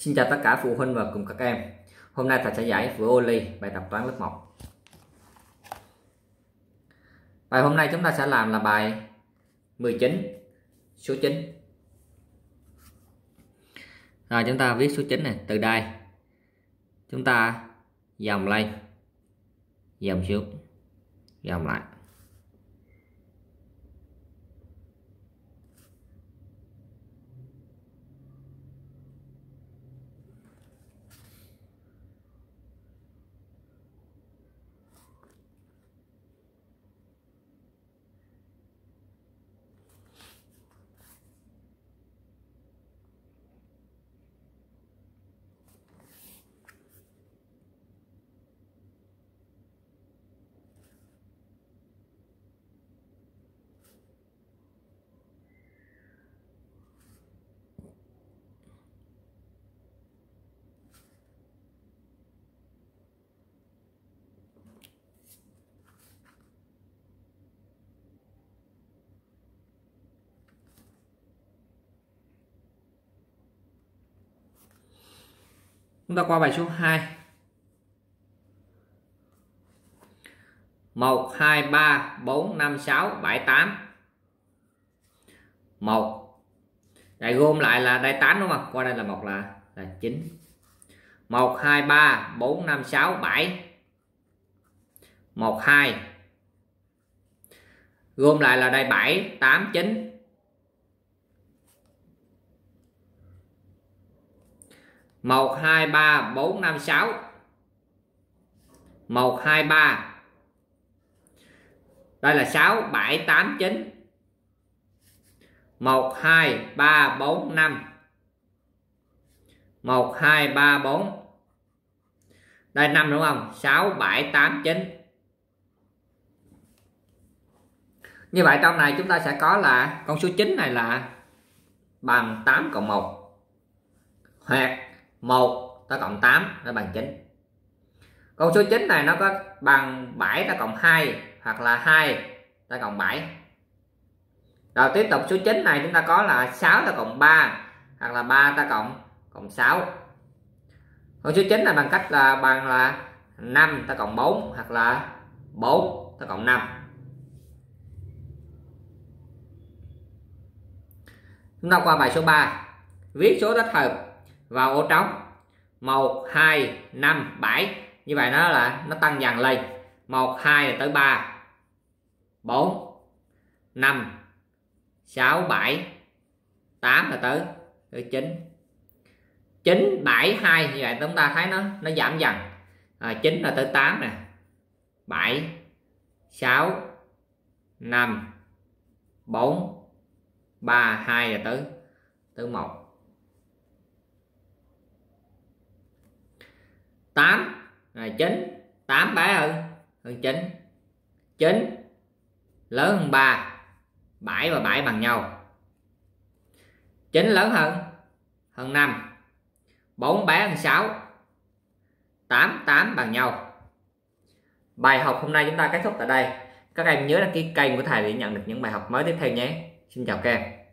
Xin chào tất cả phụ huynh và cùng các em. Hôm nay thầy sẽ giải vừa Oli bài tập toán lớp 1. Bài hôm nay chúng ta sẽ làm là bài 19, số 9. Rồi chúng ta viết số 9 này, từ đây chúng ta dòng lên, dòng xuống, dòng lại. Chúng ta qua bài số 2. 1 2 3 4 5 6 7 8. 1. Đây gom lại là đây 8 đúng không? Qua đây là 1 là 9. 1 2 3 4 5 6 7. 1 2. Gom lại là đây 7 8 9. 1 2 3 4 5 6. 1 2 3. Đây là 6 7 8 9. 1 2 3 4 5. 1 2 3 4. Đây 5 đúng không? 6 7 8 9. Như vậy trong này chúng ta sẽ có là con số 9 này là bằng 8 cộng 1. Hoặc 1 ta cộng 8 nó bằng 9. Con số 9 này nó có bằng 7 ta cộng 2 hoặc là 2 ta cộng 7. Rồi tiếp tục số 9 này chúng ta có là 6 ta cộng 3 hoặc là 3 ta cộng 6. Con số 9 này bằng cách là bằng là 5 ta cộng 4 hoặc là 4 ta cộng 5. Chúng ta qua bài số 3. Viết số thích hợp vào ô trống 1 2 5 7. Như vậy nó tăng dần lên. 1 2 là tới 3 4 5 6 7 8 là tới 9. 9 7 2. Như vậy chúng ta thấy nó giảm dần. 9 là tới 8 nè. 7 6 5 4 3 2 là tới 1. 8 là 9. 8 bé hơn 9. 9 lớn hơn 3. 7 và 7 bằng nhau. 9 lớn hơn 5. 4 bé hơn 6. 8 8 bằng nhau. Bài học hôm nay chúng ta kết thúc tại đây. Các em nhớ đăng ký kênh của thầy để nhận được những bài học mới tiếp theo nhé. Xin chào các em.